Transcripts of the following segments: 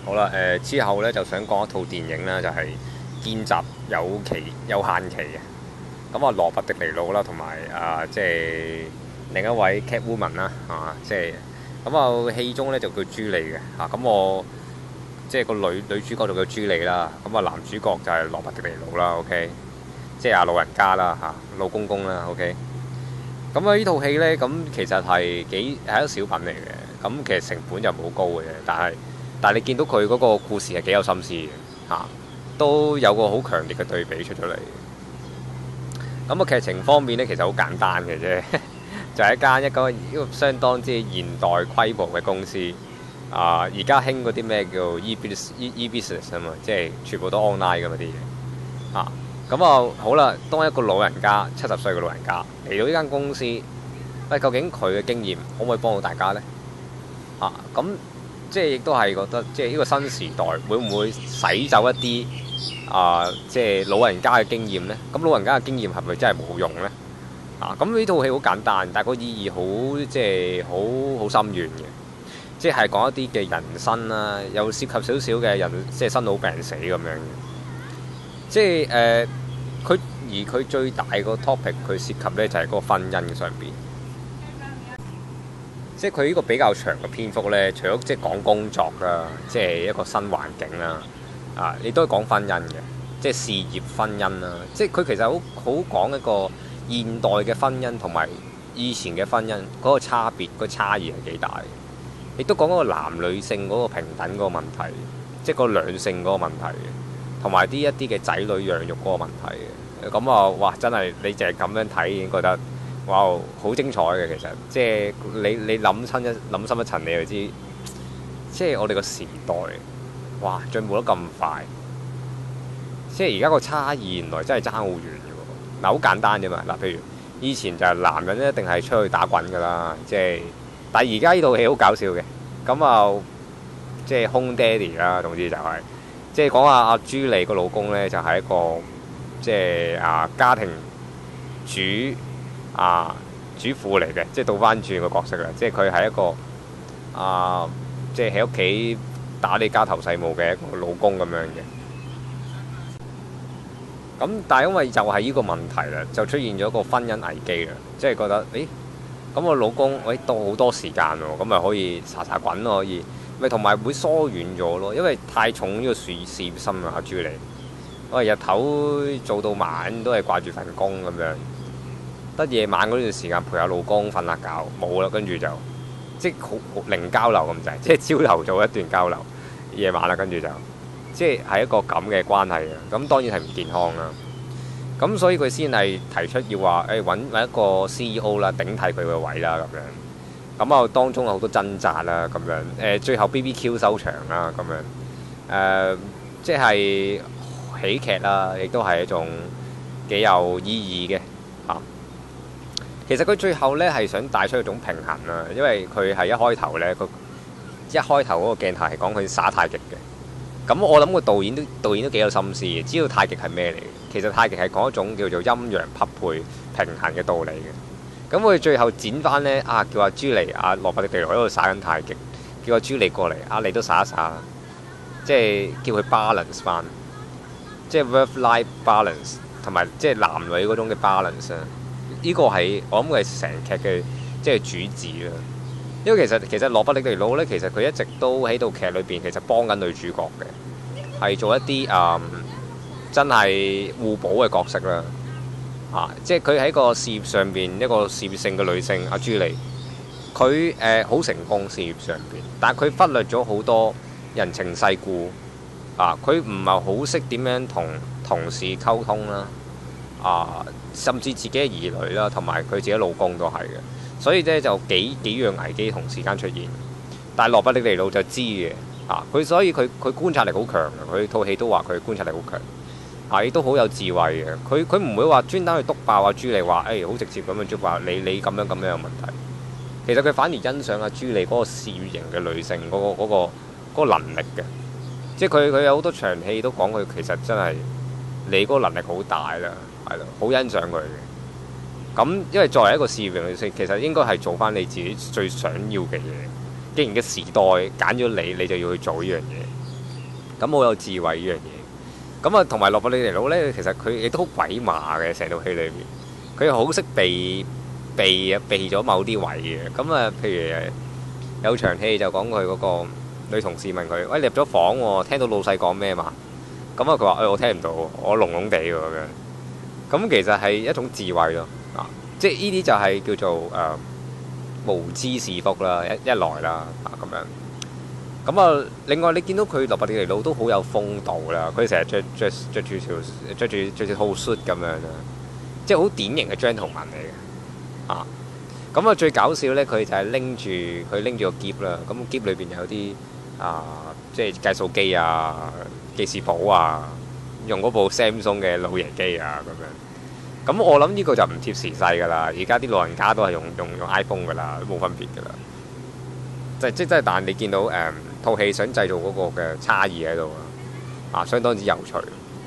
好啦，之後咧就想講一套電影啦，就係、見習有限期嘅。咁啊，羅拔迪尼路啦，同埋即係另一位 Catwoman 啦，即係咁啊，戲中咧就叫朱莉嘅咁我即係個女主角就叫朱莉啦，咁啊男主角就係羅拔迪尼路啦，OK，即係老人家啦老公公啦，OK。咁啊呢套戲咧，咁其實係一個小品嚟嘅，咁其實成本就唔好高嘅，但係你見到佢嗰個故事係幾有心思嘅都有個好強烈嘅對比出咗嚟。咁啊劇情方面咧，其實好簡單嘅啫，就係一個相當之現代規模嘅公司而家興嗰啲咩叫 e-business 啊嘛，即係全部都 online 咁嗰啲嘢咁好啦，當一個老人家70歲嘅老人家嚟到呢間公司，究竟佢嘅經驗可唔可以幫到大家呢？咁即係亦都係覺得，即係呢個新時代會唔會洗走一啲即係老人家嘅經驗呢？咁老人家嘅經驗係咪真係冇用呢？咁呢套戲好簡單，但係個意義即係好深遠嘅，即係講一啲嘅人生啦，又涉及少少嘅人，即係生老病死咁樣嘅。即係佢最大個 topic 佢涉及咧就係嗰個婚姻上邊。即係佢呢個比較長嘅篇幅咧，除咗即係講工作啦，即係一個新環境啦，你都係講婚姻嘅，即係事業婚姻啦。即係佢其實好講一個現代嘅婚姻同埋以前嘅婚姻嗰個差別，個差異係幾大。亦都講嗰個男女性嗰個平等嗰個問題，即係個兩性嗰個問題。同埋一啲嘅仔女養育嗰個問題嘅，咁哇真係你淨係咁樣睇已經覺得哇好精彩嘅。其實即係你諗深一層，你就知即係我哋個時代哇進步得咁快，即係而家個差異原來真係爭好遠嘅喎。好簡單啫嘛，譬如以前就係男人一定係出去打滾㗎啦，即係但係而家呢套戲好搞笑嘅，咁即係home daddy啦，總之就係。即係講下阿朱莉個老公咧，就係一個即係家庭主婦嚟嘅，即係倒翻轉個角色啦。即係佢係一個即係喺屋企打理家頭細務嘅一個老公咁樣嘅。咁但係因為就係呢個問題啦，就出現咗個婚姻危機啦。即係覺得咁我老公多好多時間喎，咁咪可以查滾咯，可以。咪同埋會疏遠咗咯，因為太重呢個事業心啊！阿朱莉，我日頭做到晚都係掛住份工咁樣，得夜晚嗰段時間陪下老公瞓下覺冇啦，跟住就即係好零交流咁滯，即係朝頭早一段交流，夜晚啦跟住就即係一個咁嘅關係啊！咁當然係唔健康啦。咁所以佢先係提出要話揾一個 CEO 啦，頂替佢個位啦咁樣。咁當中有好多掙扎啦，咁樣最後 BBQ 收場啦，咁樣即係喜劇啦，亦都係一種幾有意義嘅其實佢最後咧係想帶出一種平衡啦，因為佢係一開頭咧，一開頭嗰個鏡頭係講佢耍太極嘅。咁我諗個導演都幾有心思嘅，知道太極係咩嚟嘅。其實太極係講一種叫做陰陽匹配平衡嘅道理嘅。咁佢最後剪翻咧叫阿朱莉羅拔迪尼路喺度耍緊太極，叫阿朱莉過嚟你都耍一耍，即係叫佢 balance 翻，即係 work-life balance 同埋即係男女嗰種嘅 balance 啊！呢個係我諗佢係成劇嘅即係主旨啦。因為其實羅拔迪尼路咧，其實佢一直都喺度劇裏邊其實幫緊女主角嘅，係做一啲真係互補嘅角色啦。即係佢喺個事業上邊一個事業性嘅女性阿朱莉，佢好成功事業上邊，但係佢忽略咗好多人情世故佢唔係好識點樣同同事溝通啦甚至自己嘅兒女啦，同埋佢自己老公都係嘅，所以咧就幾樣危機同時間出現。但係羅拔迪尼路就知嘅所以佢觀察力好強嘅，佢套戲都話佢觀察力好強。亦都好有智慧嘅，佢唔會話專登去督爆阿朱莉話好直接咁樣督爆你咁樣有問題。其實佢反而欣賞阿朱莉嗰個事業型嘅女性嗰個能力嘅，即係佢有好多場戲都講佢其實真係你嗰個能力好大啦，係咯，好欣賞佢嘅。咁因為作為一個事業型女性，其實應該係做翻你自己最想要嘅嘢。既然嘅時代揀咗你，你就要去做呢樣嘢。 咁好有智慧呢樣嘢。咁啊，同埋羅伯尼尼魯咧，其實佢亦都好鬼馬嘅，成套戲裏面，佢好識避咗某啲位嘅。咁啊，譬如有場戲就講佢嗰個女同事問佢：喂，你入咗房喎，聽到老細講咩嘛？咁啊，佢話：我聽唔到，我聾聾地喎咁樣。咁其實係一種智慧咯，即係呢啲就係叫做無知是福啦，一來啦咁樣。咁啊，另外你見到佢羅伯特尼魯都好有風度啦，佢成日着住套 suit 咁樣啦，即係好典型嘅 gentleman 嚟嘅。咁啊，最搞笑咧，佢就係拎住個篋啦，咁篋裏邊有啲即係計數機啊、記事簿啊，用嗰部 Samsung 嘅老爺機啊咁樣。咁我諗呢個就唔貼時勢㗎啦，而家啲老人家都係用 iPhone 㗎啦，都冇分別㗎啦。即係，但係你見到套戲想製造嗰個嘅差異喺度相當之有趣。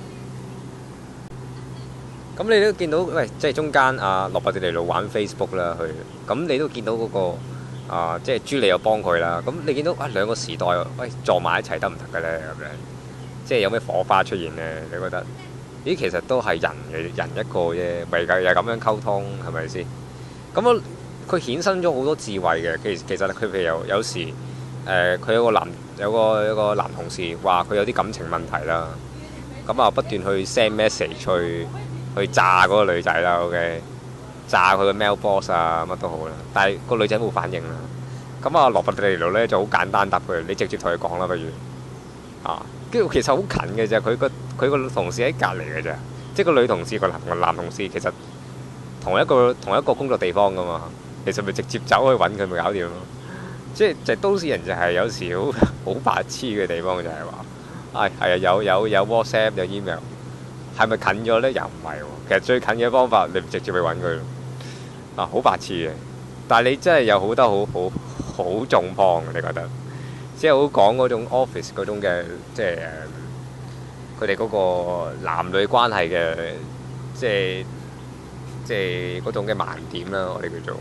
咁你都見到，喂，即係中間羅伯特尼魯玩 Facebook 啦，咁你都見到嗰個即係朱莉又幫佢啦。咁你見到兩個時代，喂，撞埋一齊得唔得嘅咧？咁樣，即係有咩火花出現咧？你覺得？咦，其實都係人一個啫，咪又咁樣溝通，係咪先？咁佢衍生咗好多智慧嘅。其實佢譬如有時佢有個男同事話佢有啲感情問題啦，咁不斷去 send message 去炸嗰個女仔啦，OK， 炸佢個 mailbox 乜都好啦，但係個女仔冇反應啦。咁羅伯特尼魯咧就好簡單答佢：你直接同佢講啦，不如跟住其實好近嘅啫，佢個同事喺隔離嘅啫，即係個女同事個男同事其實同一個工作地方噶嘛，其實咪直接走去揾佢咪搞掂咯。即係都市人就係有時好白痴嘅地方就係話，係有 WhatsApp 有 email， 係咪近咗咧？又唔係喎。其實最近嘅方法你直接去揾佢咯，好白痴嘅。但係你真係有好多好重磅嘅，你覺得？即係好講嗰種 office 嗰種嘅，即係佢哋嗰個男女關係嘅，即係嗰種嘅盲點啦，我哋叫做。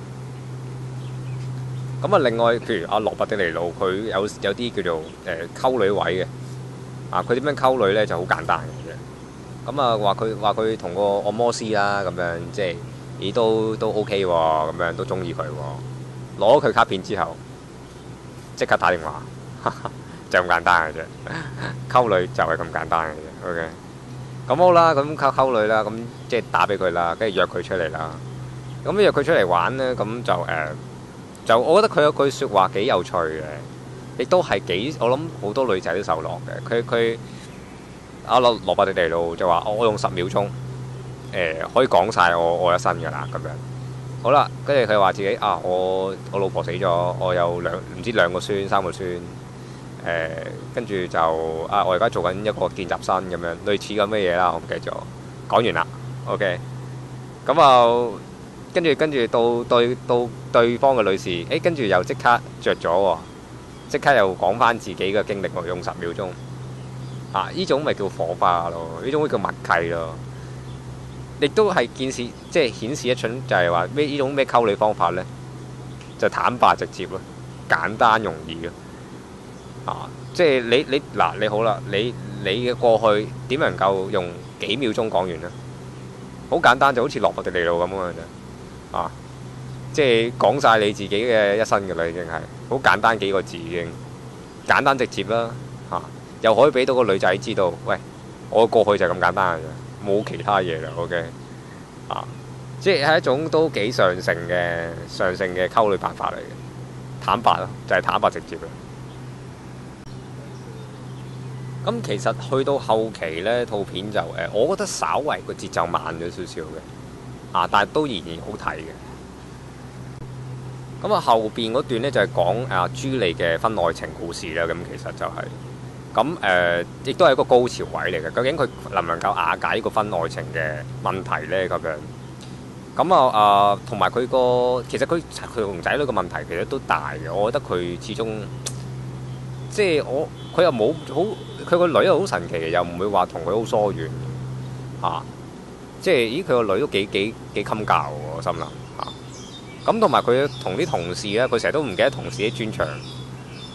咁另外譬如羅伯特尼魯，佢有啲叫做溝女位嘅，佢點樣溝女咧就好簡單嘅啫。咁話佢同個按摩師啦，咁樣即係咦都 OK 喎，咁樣都中意佢喎。攞佢卡片之後，即刻打電話。就咁簡單嘅啫，溝女就係咁簡單嘅啫。OK， 咁好啦，咁溝女啦，咁即係打俾佢啦，跟住約佢出嚟啦。咁約佢出嚟玩咧，咁就我覺得佢有句説話幾有趣嘅，亦都係我諗好多女仔都受落嘅。佢羅伯特尼魯就話：我用10秒鐘，可以講晒我一生㗎啦咁樣。好啦，跟住佢話自己我老婆死咗，我有唔知2個孫3個孫。跟住就我而家做緊一個見習生咁樣，類似咁嘅嘢啦，我唔記得咗。講完啦 ，OK。咁跟住到對方嘅女士，跟住又即刻着咗喎，即刻又講翻自己嘅經歷喎，用10秒鐘。呢種咪叫火花咯，呢種叫默契咯。亦都係即係顯示一種就係話呢種咩溝女方法呢？就坦白直接咯，簡單容易咯。即係你好啦，你嘅過去點能夠用幾秒鐘講完呢？好簡單，就好似羅伯特尼魯咁嘅啫。即係講晒你自己嘅一生嘅啦，已經係好簡單幾個字，已經簡單直接啦。又可以俾到個女仔知道，喂，我過去就係咁簡單嘅啫，冇其他嘢啦。OK，即係一種都幾上乘嘅溝女辦法嚟嘅，坦白咯，就係坦白直接啦。咁其實去到後期呢套片就我覺得稍為個節奏慢咗少少嘅，但係都仍然好睇嘅。咁後邊嗰段呢，就係講朱莉嘅婚外情故事啦。咁其實就係咁亦都係一個高潮位嚟嘅。究竟佢能唔能夠瓦解呢個婚外情嘅問題呢？咁樣咁同埋佢其實佢同仔女嘅問題其實都大嘅。我覺得佢始終即係佢又冇好。佢個女又好神奇嘅，又唔會話同佢好疏遠即係咦佢個女都幾襟教喎，我心諗咁同埋佢同啲同事咧，佢成日都唔記得同事啲專長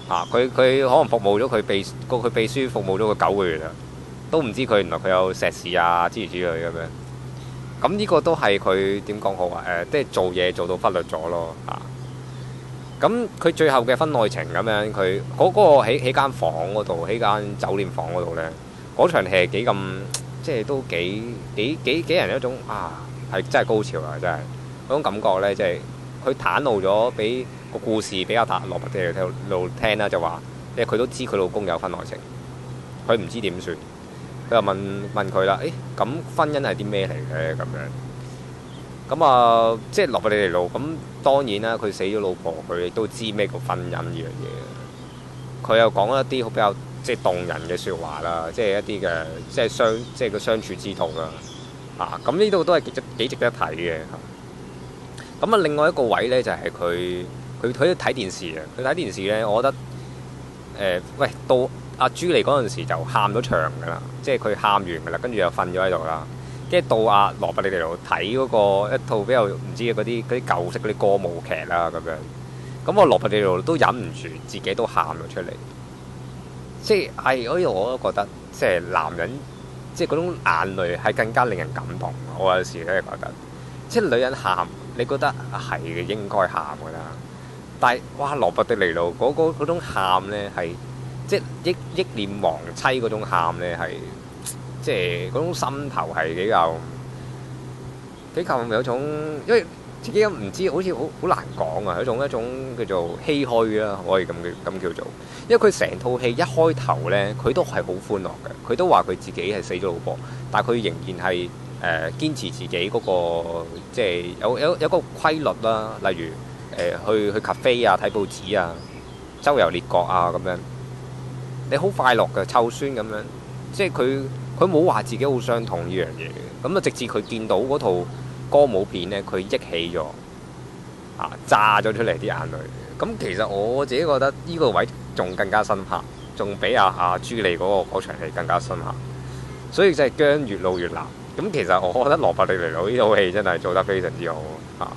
佢可能服務咗佢秘書服務咗個9個月啦，都唔知佢原來佢有碩士啊之類之類咁樣。咁呢個都係佢點講好啊？即係做嘢做到忽略咗咯嚇。咁佢最後嘅婚外情咁樣，佢嗰個喺間房嗰度，喺間酒店房嗰度咧，嗰場戲係幾咁，即係都幾人一種係真係高潮啊！真係嗰種感覺咧，即係佢袒露咗俾個故事比較羅拔啲嘅路聽啦，就話即係佢都知佢老公有婚外情，佢唔知點算，佢就問佢啦，咁婚姻係啲咩嚟嘅咁樣？咁即係羅拔迪尼路咁，當然啦，佢死咗老婆，佢亦都知咩叫婚姻呢樣嘢。佢又講一啲好比較即係動人嘅説話啦，即係一啲嘅即係個相處之道啦。咁呢度都係幾值得睇嘅。咁另外一個位咧就係佢睇電視啊！佢睇電視咧，我覺得喂到阿朱莉嗰陣時就喊咗場㗎啦，即係佢喊完㗎啦，跟住又瞓咗喺度啦。跟住到阿羅拔迪尼路睇嗰個一套比較唔知嗰啲舊式嗰啲歌舞劇啦咁樣，咁我羅拔迪尼路都忍唔住自己都喊咗出嚟，即係我都覺得即係男人即係嗰種眼淚係更加令人感動。我有時咧覺得，即係女人喊，你覺得係嘅應該喊㗎啦，但係哇羅拔迪尼路嗰種喊咧係即係憶念亡妻嗰種喊咧係。即係嗰種心頭係比較有種，因為自己唔知好似好難講啊，一種叫做唏噓啦，可以咁叫做。因為佢成套戲一開頭咧，佢都係好歡樂嘅，佢都話佢自己係死咗老婆，但係佢仍然係堅持自己嗰個即係有個規律啦，例如去 cafe 啊、睇報紙啊、周遊列國啊咁樣，你好快樂嘅湊孫咁樣，即係佢冇話自己好傷痛呢樣嘢嘅，咁直至佢見到嗰套歌舞片咧，佢憶起咗，炸咗出嚟啲眼淚。咁其實我自己覺得呢個位仲更加深刻，仲比阿朱莉嗰場戲更加深刻。所以真係薑越老越辣。咁其實我覺得羅拔迪尼路呢套戲真係做得非常之好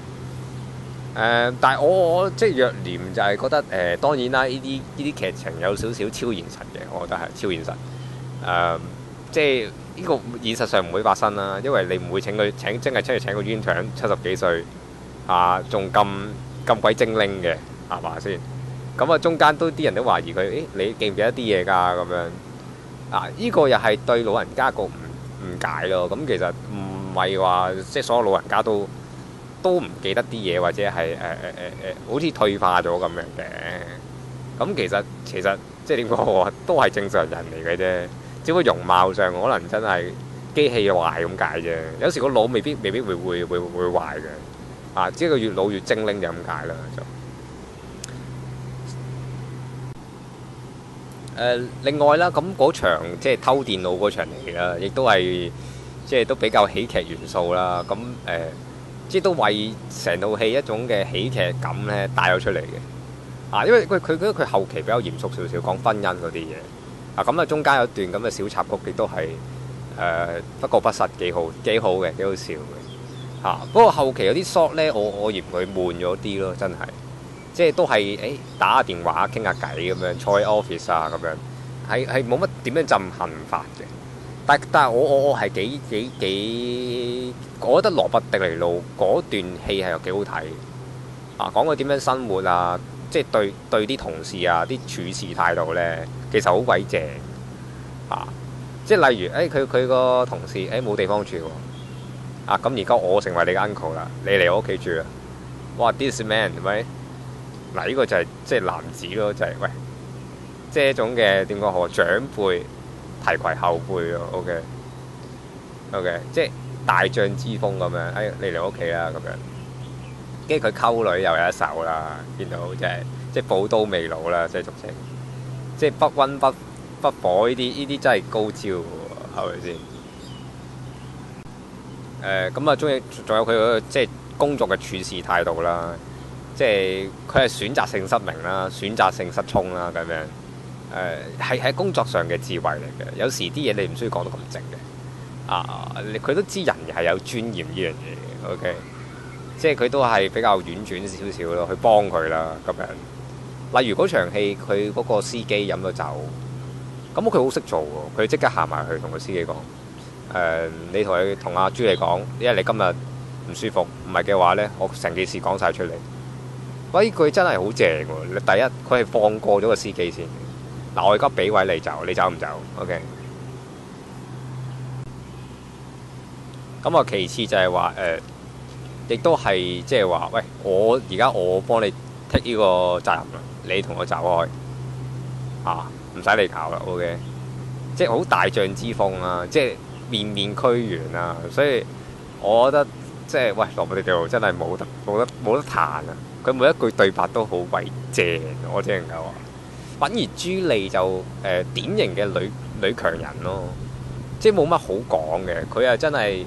但係我即係弱念就係覺得當然啦，呢啲劇情有少少超現實嘅，我覺得係超現實。即係呢個現實上唔會發生啦，因為你唔會真係出去請個冤腸70幾歲仲咁鬼精靈嘅係嘛先？咁中間啲人都懷疑佢，你記唔記得啲嘢㗎咁樣？呢個又係對老人家個誤解咯。咁其實唔係話即係所有老人家都唔記得啲嘢，或者係好似退化咗咁樣嘅。咁其實即係點講都係正常人嚟嘅啫。只不過容貌上可能真係機器壞咁解啫，有時個腦未必會壞嘅，只係佢越老越精靈就咁解啦就。另外啦，咁嗰場即係偷電腦嗰場嚟啦，亦都係即係都比較喜劇元素啦。咁即係都為成套戲一種嘅喜劇感咧帶咗出嚟嘅。因為佢後期比較嚴肅少少，講婚姻嗰啲嘢。咁中間有一段咁嘅小插曲，亦都係不過不失幾好嘅，幾好笑嘅。不過後期有啲 shot 咧，我嫌佢悶咗啲咯，真係。即係都係打下電話傾下偈咁樣，坐喺 office 咁樣，係冇乜點樣震撼法嘅。但係我係幾，我覺得羅拔迪尼路嗰段戲係又幾好睇。講佢點樣生活即係對啲同事啲處事態度咧，其實好鬼正即係例如佢個同事冇地方住喎，咁而家我成為你嘅 uncle 啦，你嚟我屋企住啦。哇 this man 係咪？呢個就係即係男子咯，就係喂，即係一種嘅點講好，長輩提攜後輩咯。OK， 即係大將之風咁樣。你嚟我屋企啦咁樣。跟住佢溝女又有一手啦，見到即係寶刀未老啦，即係俗稱，即係不溫不火呢啲真係高招喎，係咪先？咁仲有佢嗰個即係工作嘅處事態度啦，即係佢係選擇性失明啦，選擇性失聰啦咁樣。係喺工作上嘅智慧嚟嘅，有時啲嘢你唔需要講得咁直嘅。佢都知人係有尊嚴呢樣嘢嘅。OK。即係佢都係比較婉轉少少咯，去幫佢啦咁樣。 例如嗰場戲，佢嗰個司機飲咗酒，咁佢好識做喎，佢即刻行埋去同個司機講：你同阿朱莉講，因為你今日唔舒服，唔係嘅話呢，我成件事講晒出嚟。喂，佢真係好正喎！第一，佢係放過咗個司機先。嗱，我而家俾位你走，你走唔走 ？OK。咁啊，其次就係話亦都係即係話，喂，而家我幫你剔呢個責任啦，你同我走開唔使你搞啦，OK。即係好大將之風啊，即係面面俱圓啊，所以我覺得即係喂，羅拔迪尼路真係冇得彈啊！佢每一句對白都好鬼正，我只能夠話。反而朱莉就典型嘅女強人咯，即係冇乜好講嘅。佢係真係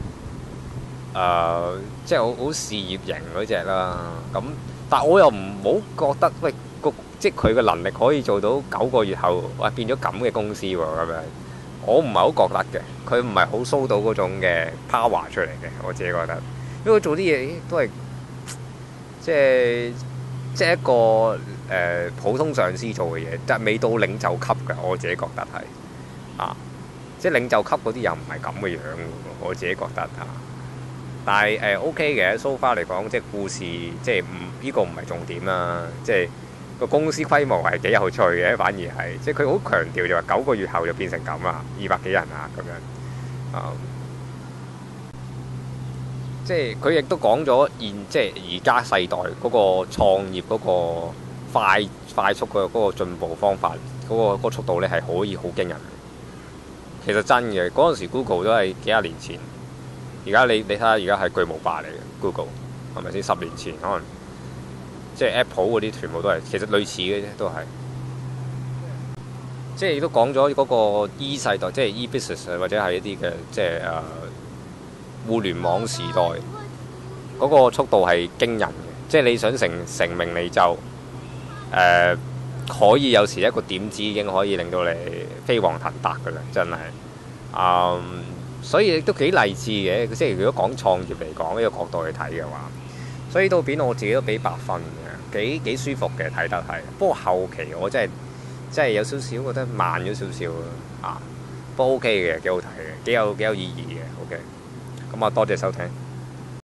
即係好事業型嗰隻啦。咁但係我又唔好覺得喂即係佢嘅能力可以做到9個月後變咗咁嘅公司喎咁樣。我唔係好覺得嘅，佢唔係好 show 到嗰種嘅 power 出嚟嘅，我自己覺得。因為佢做啲嘢都係即係一個普通上司做嘅嘢，但係未到領袖級嘅，我自己覺得係即係領袖級嗰啲又唔係咁嘅樣嘅，我自己覺得但係OK 嘅，so far 嚟講，即係故事即係呢個唔係重點啦，即係個公司規模係幾有趣嘅，反而係即係佢好強調就話9個月後就變成咁啊，200幾人啊咁樣即係佢亦都講咗即係而家世代嗰個創業嗰個快速嘅嗰個進步方法，嗰個速度咧係可以好驚人嘅。其實真嘅，嗰陣時 Google 都係幾廿年前，而家你睇下而家係巨無霸嚟嘅 Google， 係咪先？10年前可能即係 Apple 嗰啲全部都係其實類似嘅啫，都係。即係亦都講咗嗰個 E 世代，即係 E-business 或者係一啲嘅即係互聯網時代嗰個速度係驚人嘅，即係你想成名利就可以有時一個點子已經可以令到你飛黃騰達㗎啦，真係所以都幾勵志嘅。即係如果講創業嚟講呢個角度去睇嘅話，所以套片我自己都俾8分嘅，幾舒服嘅睇得係。不過後期我真係有少少覺得慢咗少少不過 OK 嘅，幾好睇嘅，幾有意義嘅 OK。咁多謝收聽。